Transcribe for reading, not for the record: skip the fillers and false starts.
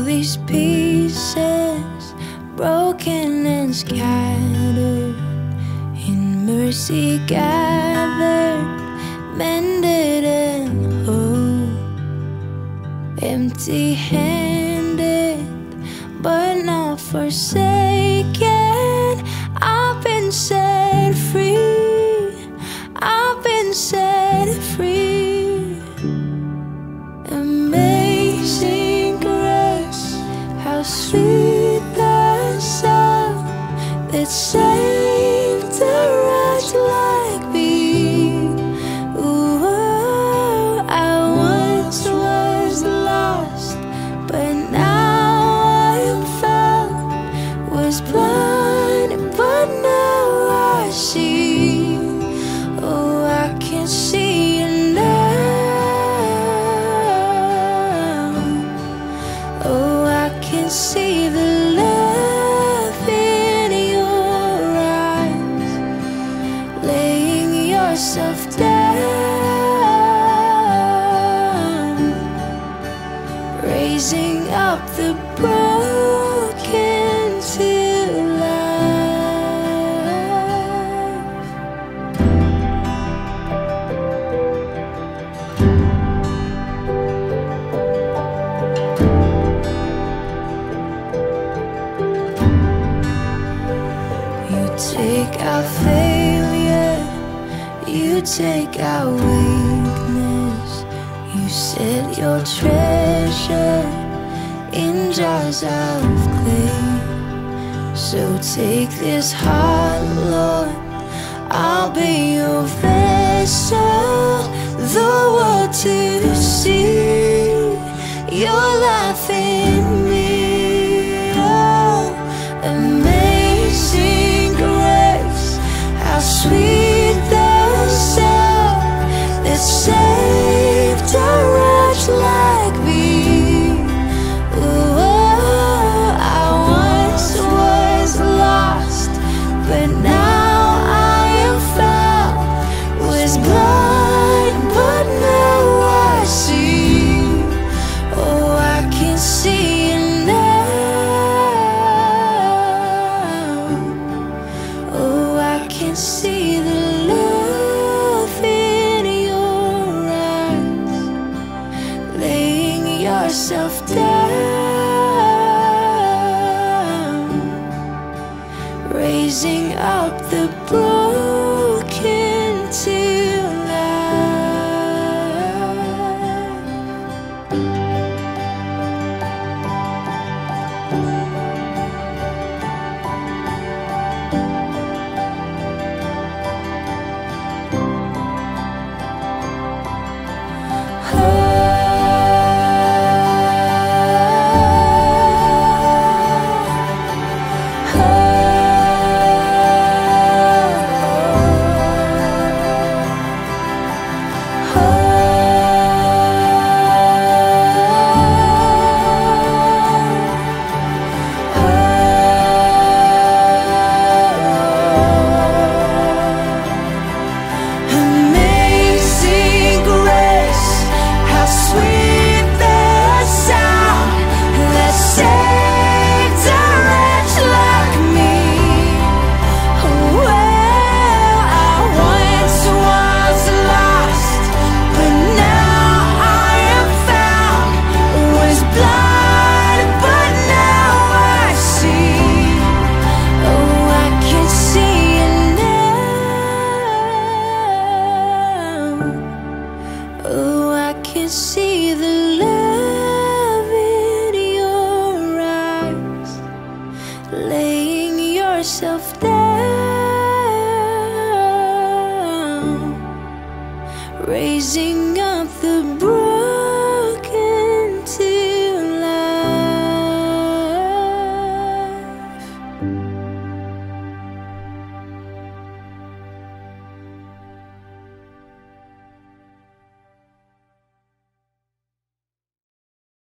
these pieces, broken and scattered, in mercy gathered, mended and whole. Empty-handed, but not forsaken. I've been set free, I've been set free. Amazing grace, how sweet the sound that saved a wretch like me. Ooh, I once was lost, but now I am found. Was blind, but now I see. Oh, I can see you now. Oh, I can see the love in your eyes, laying yourself down, raising up the broken to life. You take our failure, you take our weakness, you set your treasure in jars of clay. So take this heart, Lord, I'll be your vessel, the world to see your life in me. Oh, amazing grace, how sweet the sound that saved a wretch like me. But now I am found. Was blind, but now I see. Oh, I can see you now. Oh, I can see the love in your eyes, laying yourself down, raising up the broken to life.